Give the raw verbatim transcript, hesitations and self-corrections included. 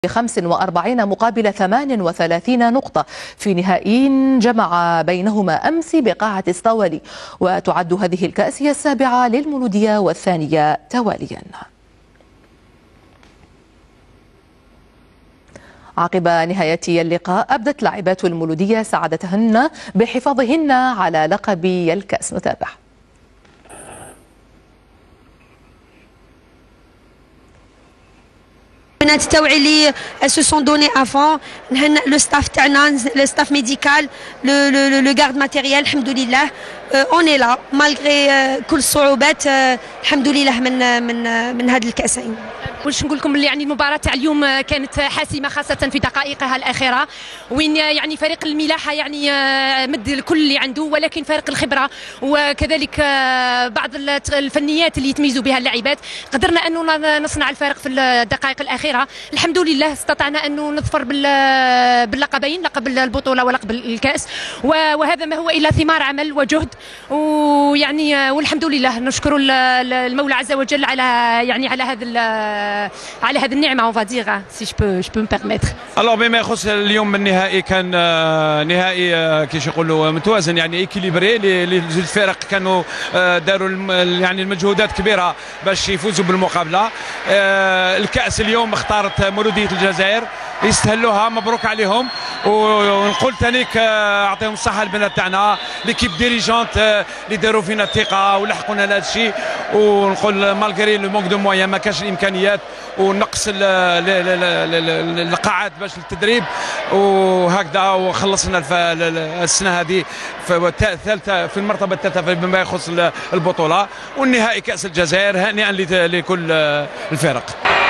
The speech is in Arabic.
بخمس وأربعين مقابل ثمان وثلاثين نقطة في نهائي جمع بينهما أمس بقاعة اسطولي، وتعد هذه الكأس هي السابعة للمولودية والثانية تواليا. عقب نهاية اللقاء أبدت لاعبات المولودية سعادتهن بحفاظهن على لقب الكأس. نتابع. البنات تاوعي اللي سو سون دوني افون، نهنئ لو ستاف تاعنا، لو ستاف ميديكال، لو لو لو غارد ماتيريال، الحمد لله اوني لا مالغري كل الصعوبات، الحمد لله من من من هذا الكأسين. واش نقول لكم اللي يعني المباراة تاع اليوم كانت حاسمة خاصة في دقائقها الأخيرة، وين يعني فريق الملاحة يعني مد الكل اللي عنده، ولكن فريق الخبرة وكذلك بعض الفنيات اللي يتميزوا بها اللاعبات قدرنا أنه نصنع الفارق في الدقائق الأخيرة. الحمد لله استطعنا أنه نظفر باللقبين، لقب البطولة ولقب الكأس، وهذا ما هو إلا ثمار عمل وجهد، ويعني والحمد لله نشكر المولى عز وجل على يعني على هذا على هذه النعمه اون فادير سي جو بو جو بو مبيرميتر. الوغ بما يخص اليوم النهائي، كان نهائي كيش يقولوا متوازن، يعني ايكيليبري. لجوج الفرق كانوا داروا يعني المجهودات كبيره باش يفوزوا بالمقابله. الكاس اليوم اختارت مولوديه الجزائر، يستهلوها، مبروك عليهم. ونقول ثانيك اعطيهم الصحه البنات تاعنا، ليكيب ديريجونت اللي داروا فينا الثقه ولحقونا لهذا الشيء. ونقول مالغري لو مونك دو مويان، ما كانش الامكانيات ونقص القاعات باش التدريب، وهكذا وخلصنا السنه هذه في الثالثه في المرتبه الثالثه بما يخص البطوله. والنهائي كاس الجزائر هانئا لكل الفرق.